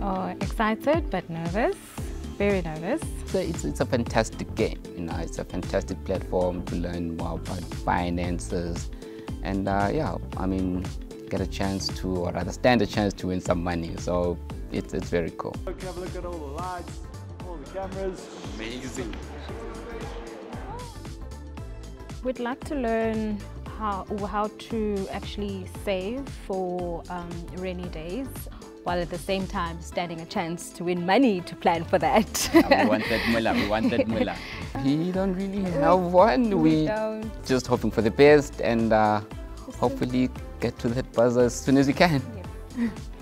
Excited but nervous, very nervous. So it's a fantastic game, you know, it's a fantastic platform to learn more about finances and yeah, I mean, get a chance to, or rather stand a chance to win some money. So it's very cool. Have a look at all the lights, all the cameras. Amazing. We'd like to learn how to actually save for rainy days, while at the same time standing a chance to win money to plan for that. We want that mullah, we want that mullah. We don't really have one. We don't. Just hoping for the best and hopefully get to that buzzer as soon as we can. Yep.